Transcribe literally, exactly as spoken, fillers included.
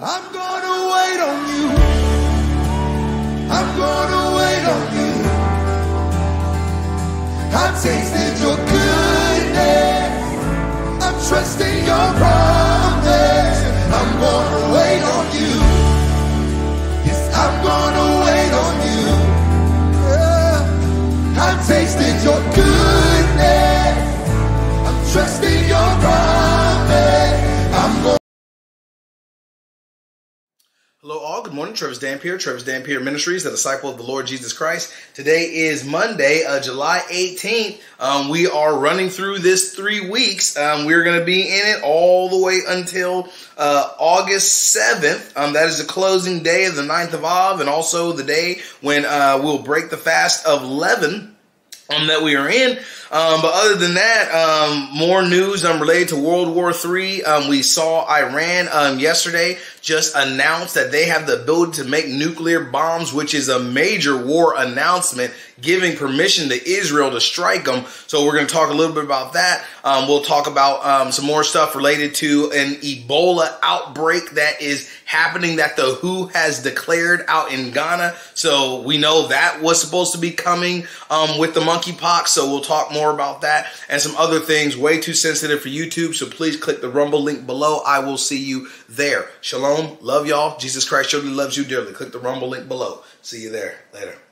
I'm gonna wait on you. I'm gonna wait on you. I've tasted your goodness. I'm trusting your promise. I'm gonna wait on you. Yes, I'm gonna wait on you. Yeah. I've tasted your goodness. I'm trusting your promise. I'm going. Hello all, good morning. Travis Dampier, Travis Dampier Ministries, the disciple of the Lord Jesus Christ. Today is Monday, uh, July eighteenth. Um, we are running through this three weeks. Um, we're going to be in it all the way until uh, August seventh. Um, that is the closing day of the ninth of Av, and also the day when uh, we'll break the fast of leaven um, that we are in. Um, but other than that, um, more news um, related to World War Three. Um, we saw Iran um, yesterday just announced that they have the ability to make nuclear bombs, which is a major war announcement, giving permission to Israel to strike them. So we're going to talk a little bit about that. Um, we'll talk about um, some more stuff related to an Ebola outbreak that is happening that the W H O has declared out in Ghana. So we know that was supposed to be coming um, with the monkeypox. So we'll talk more about that and some other things. Way too sensitive for YouTube. So please click the Rumble link below. I will see you there. Shalom. Love y'all. Jesus Christ surely loves you dearly. Click the Rumble link below. See you there. Later.